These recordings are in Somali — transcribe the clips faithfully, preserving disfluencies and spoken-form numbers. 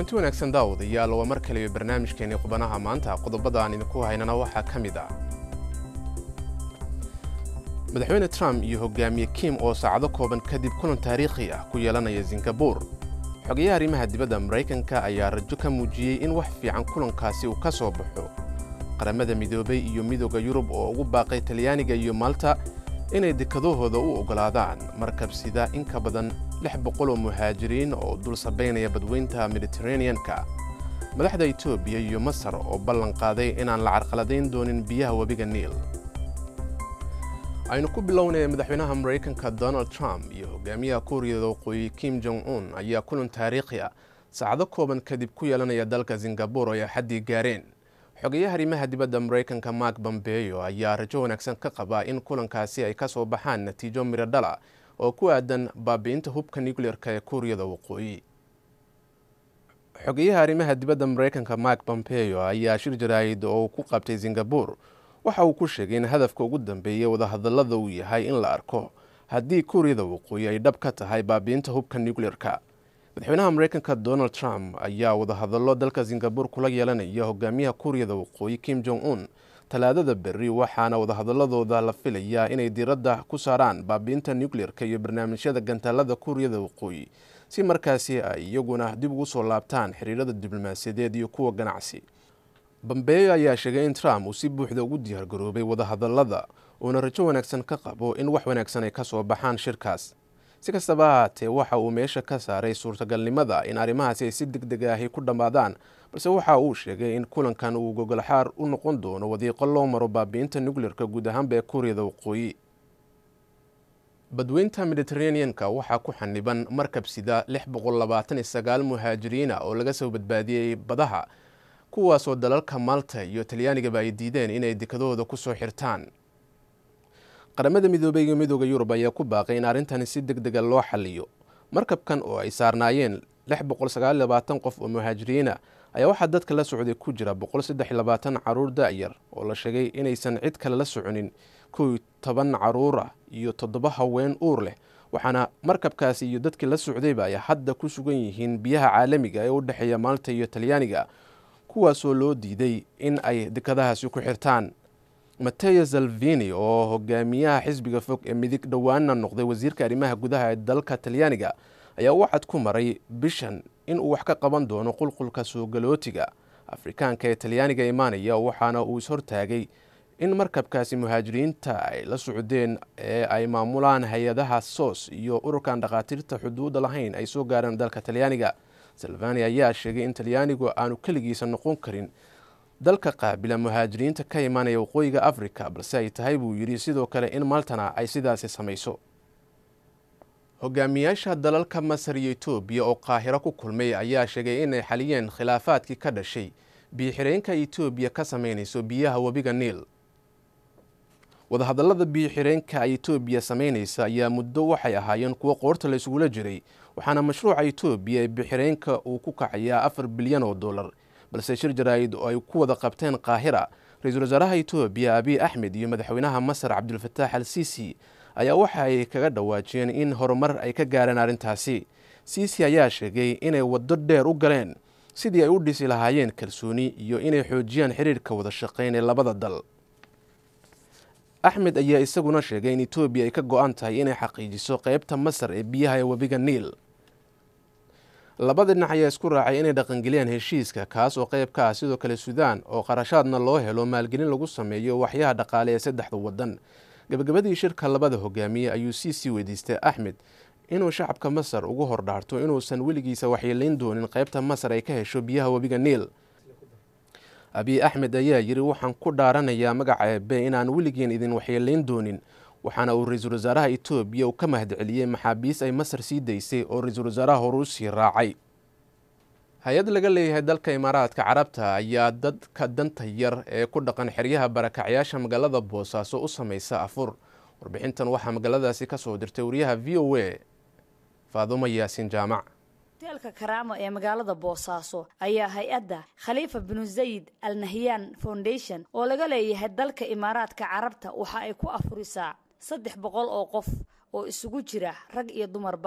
kulanti wanaagsan daawadayaal waa mar kale barnaamijkeena qubanaha maanta qodobada aan idinku haynana waxa kamid ah madaxweyne Trump iyo hogaamiye Kim oo saacado kooban kadib kulan taariikhi ah ku yeelanaya Singapore xogayaha arrimaha dibadda Mareykanka ayaa rajo ka muujiyay in wax fiican kulankaasi uu ka soo baxo qaramada midoobay iyo midowga Yurub oo ugu baaqay Talyaaniga iyo Malta inay dekadahooda u ogolaadaan markab sida in ka badan lix boqol oo muhaajiriin oo dul sabeynaya badweynta Mediterranean-ka madaxda Itoobiya iyo Masar oo ballan qaaday inaan la carqaladeyn doonin biyaha wabiga Niil aynu ku bilownay madaxweynaha Mareykanka Donald Trump iyo hogaamiyaha Kuuriyada Waqooyi Kim Jong-un ayaa kulan taariikhi ah saacado kooban kadib ku yeelanaya dalka Singapore oo xaddi gaareen xogayaha arrimaha dibadda Mareykanka Mark Pompeo ayaa rajo wanaagsan ka qaba in kulankaasi ay ka soo baxaan natiijo miro dhala oo ku aadan baabi'inta hubka nuclear-ka ee Kuuriyada Waqooyi xogayaha arrimaha dibadda Mareykanka Mark Pompeo ayaa shir jaraa'id oo ku qabtay Singapore waxa uu ku sheegay in hadafka ugu dambeeya wada hadallada uu yahay in la arko haddii Kuuriyada Waqooyi ay dhab ka tahay baabi'inta hubka nuclear-ka madaxweynaha Mareykanka Donald Trump ayaa wada hadallo dalka Singapore kula yeelanaya hogaamiyaha Kuuriyada Waqooyi Kim Jong-un talaadada berri waxaana wada hadalladooda la filayaa inay diiradda ku saaraan baabi'inta nuclear-ka iyo barnaamijyada gantaalada Kuuriyada Waqooyi si markaasi ay iyaguna dib ugu soo laabtaan xiriirada diblomaasiyadeed iyo kuwa ganacsi Pompeo ayaa sheegay in Trump uu si buuxda ugu diyaar garoobay wada hadallada oo rajo wanaagsan ka qabo in wax wanaagsan ay ka soo baxaan shirkaas si kastaba ahaatee waxa uu meesha ka saaray suurtagalnimada in arrimahaasi ay si degdeg ah ku dhammaadaan balse waxa uu sheegay in kulankan uu gogolxaar u noqon doono wadiiqo loo maro baabi'inta nuclear-ka guud ahaanba ee Kuuriyada Waqooyi badweynta Mediterranean-ka waxaa ku xaniban markab sida lix boqol labaatan iyo sagaal muhaajiriin oo laga soo badbaadiyay badaha kuwaasoo dalalka Malta iyo Talyaaniga ay diideen inay dekadooda ku soo xirtaan qaramada midoobay iyo midowga Yurub ayaa ku baaqay in arrintan si degdeg ah loo xalliyo markabkan oo ay saarnaayeen lix boqol sagaal iyo labaatan qof oo muhaajiriin ah ayaa waxa dadka la socday ku jira boqol saddex iyo labaatan caruur da'yar oo la sheegay inaysan cid kale la soconin kow iyo toban caruur ah iyo toddoba haween uur leh waxaana markabkaasi iyo dadkii la socdayba ay hadda ku sugan yihiin biyaha caalamiga ee u dhaxeeya Malta iyo Talyaaniga kuwaasoo loo diiday in ay dekadahaasi ku xirtaan Matteo Salvini oo hogaamiyaha xisbiga fog ee midig dhawaana noqday wasiirka arrimaha gudaha ee dalka Talyaaniga ayaa waxad ku maray bishan in uu wax ka qaban doono qulqulka soo galootiga Afrikaanka ee Talyaaniga imaanaya waxaana uu is hortaagay in markabkaasi muhaajiriinta ay la socdeen ee ay maamulaan hay'adaha S O S iyo ururkan dhaqaatiirta xuduudda lahayn ay soo gaareen dalka Talyaaniga Salvini ayaa sheegay in Talyaanigu aanu kaligiisa noqon karin dalka qaabila muhaajiriinta ka imaanaya waqooyiga Afrika balse ay tahay buu yiri sidoo kale in Maltana ay sidaas samayso hogaamiyaasha dalalka Masar iyo Itoobiya oo Qaahiro ku kulmay ayaa sheegay in ay xaliyeen khilaafaadkii ka dhashay biyo-xireenka Itoobiya ka sameynayso biyaha wabiga Niil wada hadallada biyo-xireenka ay Itoobiya sameynaysa ayaa muddo waxay ahaayeen kuwo qoorta la isugu jiray waxaana mashruuca Itoobiya ee biyo-xireenka uu ku kacayaa afar bilyan oo dollar balse shir jaraa'id oo ay ku wada qabteen Qaahira ra'iisul wasaaraha Itoobiya Abiy Ahmed iyo madaxweynaha Masar Abdul Fattah al-Sisi ayaa waxa ay kaga dhawaajiyeen in horumar ay ka gaareen arrintaasi Sisi ayaa sheegay inay wado dheer u galeen sidii ay u dhisi lahaayeen kalsooni iyo inay xoojiyaan xiriirka wada shaqeyn ee labada dal Ahmed ayaa isaguna sheegay in Itoobiya ay ka go'an tahay inay xaqiijiso qaybta Masar ee biyaha ee wabiga Niil labada dhinac ayaa isku raacay inay dhaqangeliyaan heshiiska kaas oo qayb ka ah sidoo kale Suudaan oo qarashaadna loo helo maalgelin lagu sameeyo waxyaha dhaqaale ee saddexda wadan gabagabadii shirka labada hogaamiye ayuu Sisi weydiistay Ahmed inuu shacabka Masar ugu hordhaarto inuusan weligiisa waxyeeleyn doonin qaybta Masar ay ka hesho biyaha wabiga Niil Abiy Ahmed ayaa yiri waxaan ku dhaaranayaa magaca Eebbe inaan weligeen idin waxyeeleyn doonin waxaana uu ra'iisul wasaaraha Itoobiya uu ka mahadceliyay maxaabiis ay Masar sii daysay oo ra'iisul wasaaraha Ruusiya raacay hay'ad laga leeyahay dalka Imaaraadka Carabta ayaa dadka danta yar ee ku dhaqan xeryaha barakacyaasha magaalada Boosaaso u sameeyay afur warbixintan waxa magaaladaasi ka soo dirtay wariyaha V O A Faadumo Yaasin Jaamac hoteelka Karaamo ee magaalada Boosaaso ayaa hay'adda Khalifa bin Zayed Al Nahyan Foundation oo laga leeyahay dalka Imaaraadka Carabta waxa ay ku afurisaa saddex boqol oo qof oo isugu jira rag iyo dumarba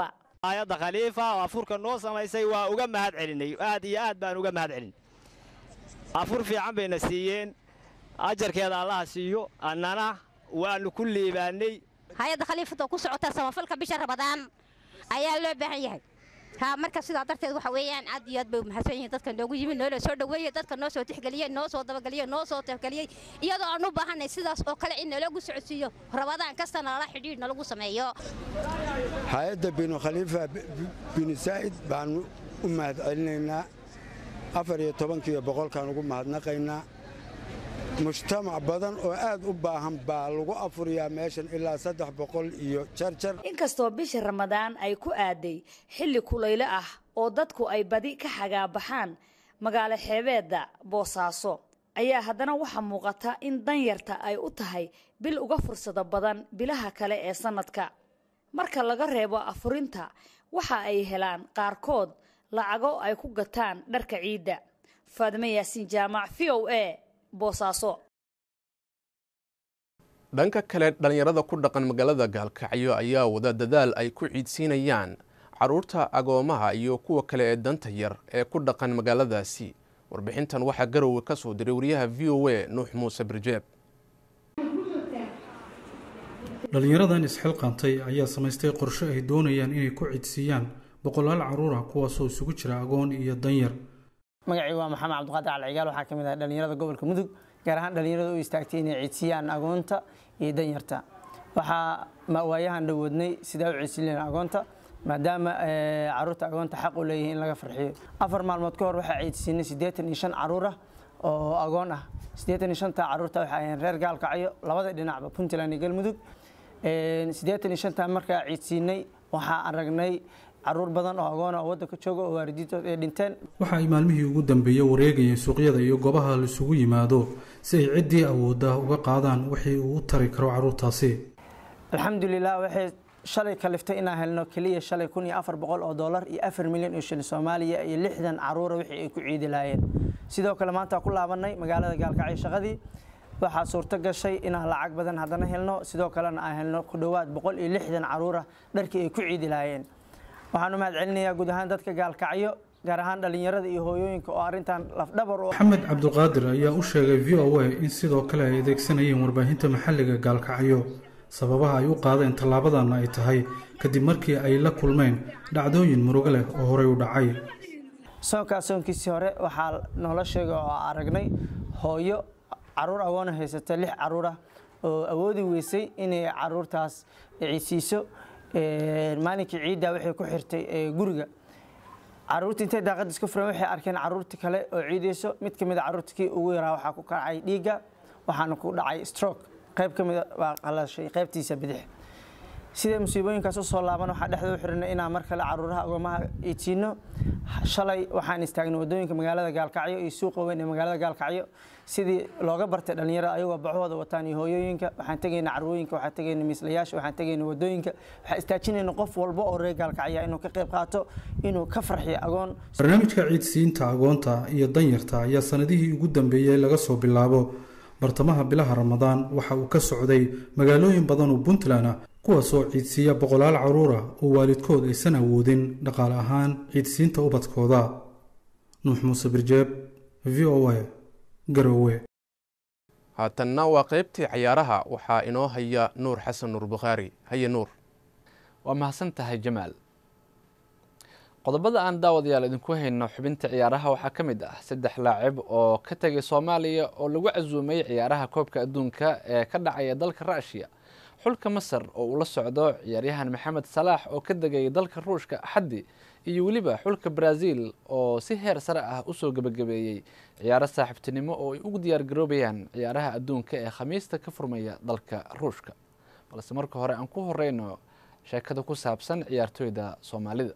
hay'adda khaliifa oo afurka noo samaysay waa uga mahad celinay aad iyo aad baan uga mahad celin afur fiican bayna siiyeen ajarkeeda Allah siiyo annana waanu ku liibaanay hay'adda khaliifada ku socota samafalka bisha Ramadaan ayaa loo baahan yahay ha marka sidaa darteed waxa weeyaan aad iyo aad bay mahadsan yihiin dadka noogu yimid noo soo dhaweeyay dadka noo soo tixgeliyay noo soo dabagaliyay noo soo tixgeliyay iyadoo aanu baahanay sidaas oo kale in lagu socodsiiyo Ramadaan kastana la xidhiidh lagu sameeyo hay'adda binu khaliifa bin Said baan u mahad celinaynaa afar iyo toban boqolkaan ugu mahadnaqaynaa mujtamac badan oo aad u baahan baa lagu afuriyaa meeshan ilaa saddex boqol iyo jarjar inkastoo bisha Ramadaan ay ku aaday xilli kulayl ah oo dadku ay badi ka xagaabaxaan magaalo xeebeeda Boosaaso ayaa haddana waxa muuqata in danyarta ay u tahay bil uga fursado badan bilaha kale ee sanadka marka laga reebo afurinta waxa ay helaan qaarkood lacago ay ku gataan dharka ciida Faadima Yaasiin Jaamac V O A Boosaaso dhanka kale dhalinyarada ku dhaqan magaalada Gaalkacyo ayaa wada dadaal ay ku ciidsiinayaan caruurta agoomaha iyo kuwa kale ee danta yar ee ku dhaqan magaaladaasi warbixintan waxa Garowe ka soo diray wariyaha V O A Nuux Muuse Birjeeb dhalinyaradan isxilqaantay ayaa samaystay qorshe ay doonayaan inay ku ciidsiiyaan boqolaal caruur ah kuwaas oo isugu jira agoon iyo danyar magacii waa maxamed cabdiqaadir alcigaal waxaa kamid ah dhalinyarada gobolka mudug gaar ahaan dhalinyarada u istaagtay inay ciidsiiyaan agoonta iyo danyarta waxaa waayahan dhawoodnay sidaa u ciidsiiyeen agoonta maadaama caruurta agoonta xaq u leeyihiin in laga farxiyo afar maalmood ka hor waxaa ciidsiinay siddeetan iyo shan caruur ah oo agoon ah siddeetan iyo shan ta caruurta waxay ahaayeen reer Gaalkacyo labada dhinacba Puntland iyo Galmudug siddeetan iyo shan ta markaa ciidsiinay waxaa aragnay caruur badan oo agoon ah oo waddanka jooga oo waalidiintood ay dhinteen waxa ay maalmihii ugu dambeeyay wareegayeen suuqyada iyo goobaha la isugu yimaado si ay ciddii awoodda uga qaadaan wixii uu u tari karo caruurtaasi alxamdulilah waxay shalay kaliftay inaan helno kaliya shalay kun iyo afar boqol oo dollar iyo afar milyan oo shilin Soomaaliya iyo lixdan caruur wixii ay ku ciidi laayeen sidoo kale maanta ku laabanay magaalada Gaalkacyo shaqadii waxaa suurto gashay inaan lacag badan haddana helno sidoo kalena aan helno ku dhawaad boqol iyo lixdan caruur dharkii ay ku ciidi laayeen waxaan u mahad celinayaa guud ahaan dadka Gaalkacyo gaar ahaan dhalinyarada iyo hooyooyinka oo arintan lafdhabar u Maxamed Cabdiqaadir ayaa u sheegay V O A in sidoo kale ay adeegsanayeen warbaahinta maxalliga Gaalkacyo sababaha ay u qaadeen tallaabadan ay tahay kadib markii ay la kulmeen dhacdooyin murugo leh oo horey u dhacay soonka soonkiisii hore waxaa noola sheegay oo aragnay hooyo caruur agoon haysata lix caruur ah oo awoodi weysay inay caruurtaas ciisiiso maalinkii ciidda waxay ku xirtay guriga caruurta intay daaqad iska furan waxay arkeen caruurta kale oo ciideyso mid kamid ah caruurtii ugu yaraa waxa ku kacay dhiiga waxaana ku dhacay stroke qayb kamid ah waa qalashay qaybtiisa bidix sida musiibooyinkaas soo laaban waxa dhexda u xiranay inaan mar kale caruuraha agoomaha iitiino shalay waxaan istaagnay wadooyinka magaalada Gaalkacyo iyo suuqa weyn ee magaalada Gaalkacyo sidii looga bartay dhalinyarada ayagoo baxooda wataan iyo hooyooyinka waxaan tagaynaa carwooyinka waxaan tagaynaa miislayaasha waxaan tagaynaa wadooyinka waxaan istaajinayna qof walba oo reer Gaalkacyo inuu ka qayb qaato inuu ka farxiyo agoon barnaamijka ciidsiinta agoonta iyo danyarta ayaa sanadihii ugu dambeeyay laga soo bilaabo bartamaha bilaha Ramadaan waxa uu ka socday magaalooyin badan oo Puntland ah kuwaas oo ciidsiya boqolaal caruur ah oo waalidkood aysan awoodin dhaqaale ahaan ciidsiinta ubadkooda Nuux Muuse Birjeeb V O A Garowe haatanna waa qaybtii ciyaaraha waxaa inoo haya Nuur Xasan Nuur Bukhari haye Nuur waa mahadsan tahay Jamaal qodobada aan daawadayaal idinku hayno xubinta ciyaaraha waxaa ka mid ah saddex laacib oo ka tagay Soomaaliya oo lagu casuumay ciyaaraha koobka adduunka ee ka dhacaya dalka Russia xulka Masar oo uu la socdo ciyaaryahan Maxamed Salaah oo ka dagay dalka Ruushka Axaddi iyo waliba xulka Brazil oo si heer sare ah u soo gabagabeeyay ciyaaro saaxiibtinimo oo ay ugu diyaar garoobayaan ciyaaraha adduunka ee Khamiista ka furmaya dalka Ruushka balse marka hore aan ku horeyno sheekada ku saabsan ciyaartoyda Soomaalida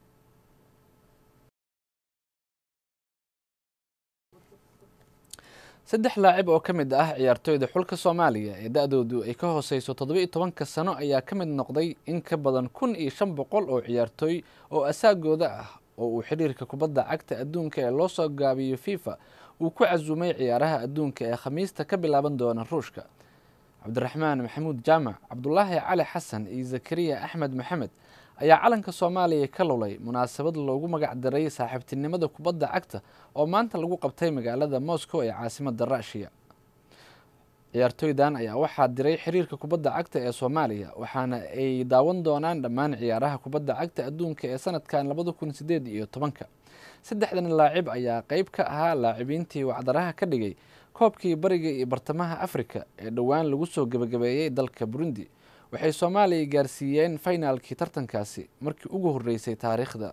saddex laacib oo ka mid ah ciyaartoyda xulka Soomaaliya ee da'doodu ay ka hooseyso toddoba iyo toban sano ayaa ka mid noqday in ka badan kun iyo shan boqol oo ciyaartoy oo asaagooda ah oo uu xiriirka kubadda cagta adduunka ee loo soo gaabiyo FIFA uu ku casuumay ciyaaraha adduunka ee Khamiista ka bilaaban doona Ruushka cabdiraxmaan maxamuud jaamac cabdulaahi cali xasan iyo zakariya axmed maxamed ayaa calanka soomaaliya ka lulay munaasabad loogu magac daray saaxiibtinimada kubadda cagta oo maanta lagu qabtay magaalada moscow ee caasimadda ruushiya. ciyaartooydan ayaa waxaa diray xiriirka kubadda cagta ee soomaaliya waxaana ay daawan doonaan dhammaan ciyaaraha kubadda cagta adduunka ee sanadkan labada kun sideed iyo tobanka. saddexdan laacib ayaa qeyb ka ahaa laacibiintii wacdaraha ka dhigay koobkii bariga iyo bartamaha afrika ee dhowaan lagu soo gebagabeeyey dalka burundi. waxay soomaaliya gaarsiiyeen finaalkii tartankaasi markii ugu horeysay taariikhda.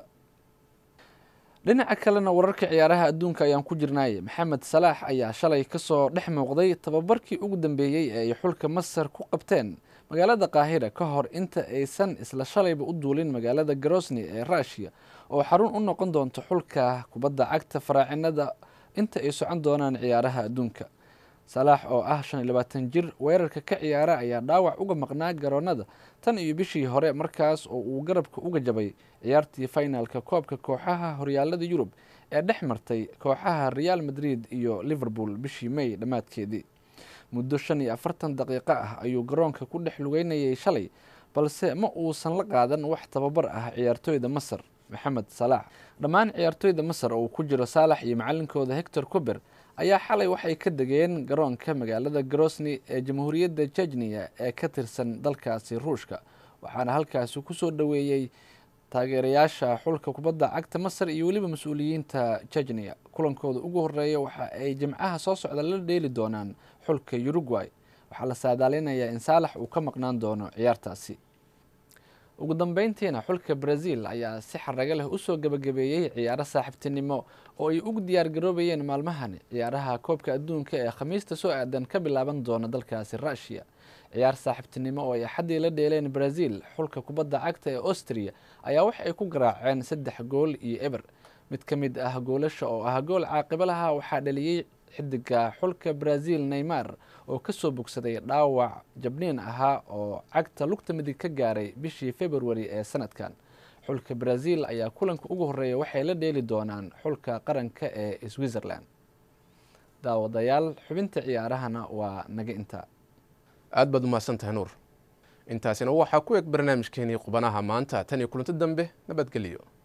dhinaca kalena wararka ciyaaraha adduunka ayaan ku jirnaaye maxamed salaax ayaa shalay kasoo dhex muuqday tababarkii ugu dambeeyey ee ay xulka masar ku qabteen magaalada qaahira ka hor inta aysan isla shalayba u duulin magaalada grosny ee ruushiya oo xarun u noqon doonto xulka kubadda cagta faraacinada inta ay socon doonaan ciyaaraha adduunka. salaax oo ah shan iyo labaatan jir weerarka ka ciyaara ayaa dhaawac uga maqnaa garoonada tan iyo bishii hore markaas oo uu garabka uga jabay ciyaartii finaalka koobka kooxaha horyaalada yurub ee dhex martay kooxaha real madrid iyo liverpool bishii may dhammaadkeedii. muddo shan iyo afartan daqiiqo ah ayuu garoonka ku dhex lugeynayay shalay balse ma uusan la qaadan wax tababar ah ciyaartooyda masar. maxamed salaax dhammaan ciyaartooyda masar oo ku jiro saalax iyo macalinkooda hector cober ayaa xalay waxay ka degeen garoonka magaalada grosny ee jamhuuriyadda jejniya ee ka tirsan dalkaasi ruushka waxaana halkaasi kusoo dhoweeyey taageerayaasha xulka kubadda cagta masar iyo weliba mas-uuliyiinta jejniya. kulankooda ugu horeeya waxa ay jimcaha soo socda la dheeli doonaan xulka uruguay. waxaa la saadaalinayaa in saalax uu ka maqnaan doono ciyaartaasi. ugu dambeyntiina xulka brazil ayaa si xaraga leh usoo gebagabeeyey ciyaaro saaxiibtinimo oo ay ugu diyaar garoobayeen maalmahan ciyaaraha koobka adduunka ee khamiista soo aadan ka bilaaban doona dalkaasi ruushiya. ciyaar saaxiibtinimo oo ay axaddii la dheeleen brazil xulka kubadda cagta ee austria ayaa wax ay ku garaaceen saddex gool iyo eber. mid ka mid ah goolasha oo ah gool caaqibo laha waxaa dhaliyey xidiga xulka brazil neymar oo kasoo bogsaday dhaawac jabniin ahaa oo cagta lugta midig ka gaaray bishii february ee sanadkan. xulka brazil ayaa kulanka ugu horeeya waxay la dheeli doonaan xulka qaranka ee switzerland. daawadayaal xubinta ciyaarahana waa naga intaa. aad baad umahadsan tahay nuur. intaasina waxaa ku eg barnaamijkeenii qubanaha maanta tan iyo kulanti dambe nabadgelyo.